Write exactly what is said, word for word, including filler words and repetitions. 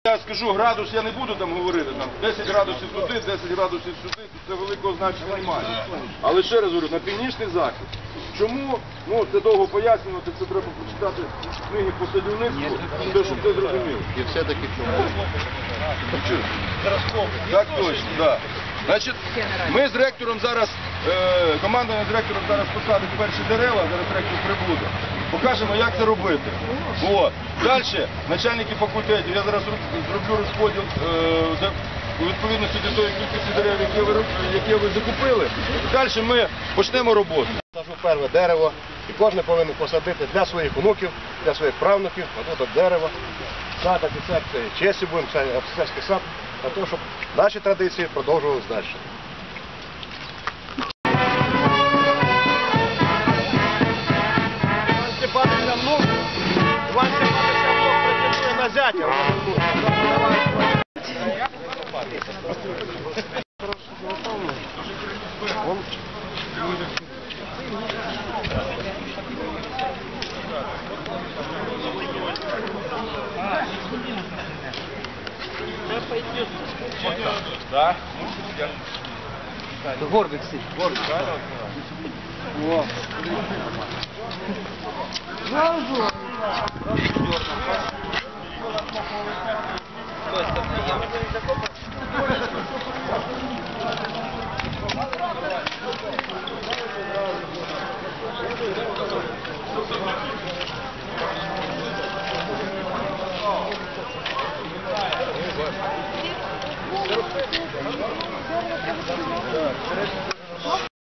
Я скажу градус, я не буду там говорити, там десять градусів туди, десять градусів сюди, це великого значення немає. Але ще раз говорю, на північний захід. Чому? Ну, це довго пояснювати, це треба прочитати книги по садівництву, те, щоб ти зрозумів. І все-таки чому? Так точно, так. Значить, ми з ректором зараз, е, команда з ректором зараз посадить перші дерева, зараз ректор прибуде. Покажемо, як це робити. От. Далі, начальники факультетів, я зараз зроблю розподіл е, у відповідності до тої кількості дерев, які ви, які ви закупили. Далі ми почнемо роботу. Сажу перше дерево, і кожен повинен посадити для своїх онуків, для своїх правнуків, отут дерево. Сад, офіцерський, честі будемо, офіцерський сад, для того, щоб наші традиції продовжувалися далі. Іван Степанович на внук, Іван Степанович на внук претендує на зятя. Да? Горбик сидит. Горбик, да? О. Стой, стоп,